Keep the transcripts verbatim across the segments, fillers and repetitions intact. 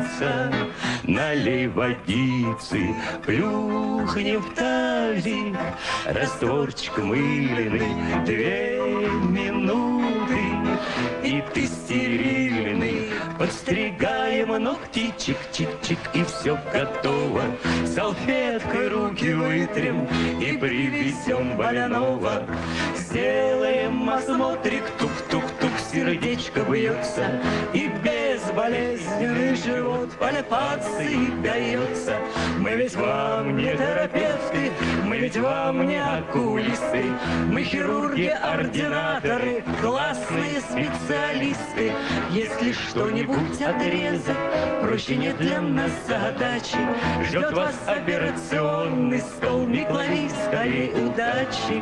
умыться, налей водицы, плюхни в тазик, растворчик мыльный, две минуты, и ты стерильный. Подстригаем ногти, чик-чик-чик, и все готово. Салфеткой руки вытрем и привезем больного. Сделаем осмотрик, тук-тук-тук, сердечко бьется, и безболезненный живот пальпации дается. Мы ведь вам не терапевты, мы ведь вам не окулисты, мы хирурги-ординаторы, классные специалисты. Если что-нибудь отрезать, проще нет для нас задачи. Ждет вас операционный стол, Микловей, скорей удачи.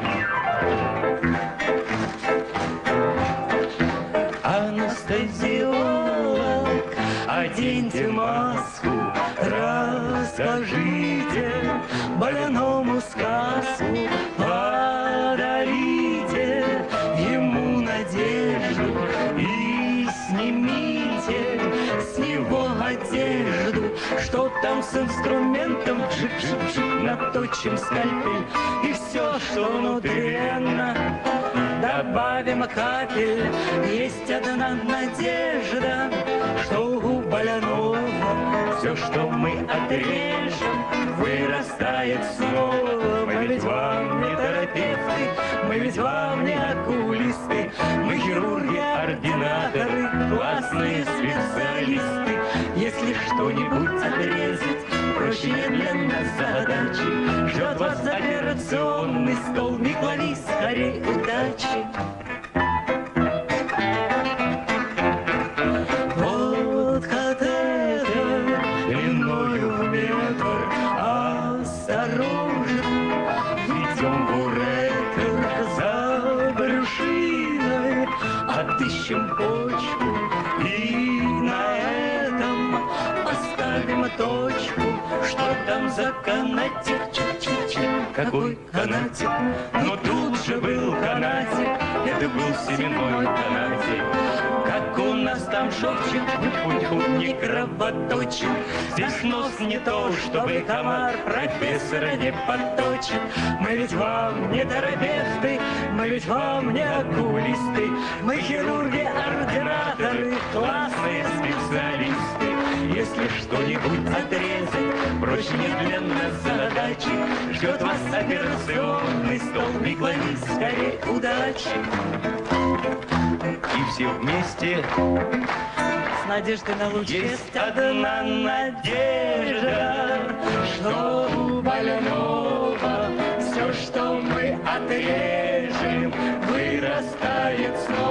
Анестезиолог, оденьте маску, расскажите больному сказку, подарите ему надежду и снимите с него одежду. Что там с инструментом? Жик-жик-жик, наточим скальпель, и все, что внутренно, добавим капель. Есть одна надежда, что у больного все, что мы отрежем, вырастает снова. Мы ведь вам не терапевты, мы ведь вам не окулисты, мы хирурги-ординаторы, классные специалисты. Если что-нибудь отрезать, проще нет для нас задачи. Ждет вас операционный стол, Микловей, скорей удачи. Вот катетер длиною в метр, осторожно ведем в уретер за брюшиной, отыщем почку и на этом поставим точку. Что там за канатик? Чик-чик-чик. Какой канатик? Но тут же был канатик, это был семенной канатик. Как у нас там шовчик, тьфу-тьфу, не кровоточит. Здесь нос не то, чтобы комар профессора не подточит. Мы ведь вам не терапевты, мы ведь вам не окулисты, мы хирурги-ординаторы, классные специалисты. Если что-нибудь отрезать, проще нет для нас задачи. Ждет вас операционный стол, Микловей, скорей удачи. И все вместе с надеждой на лучшее. Есть одна надежда, что у больного все, что мы отрежем, вырастает снова.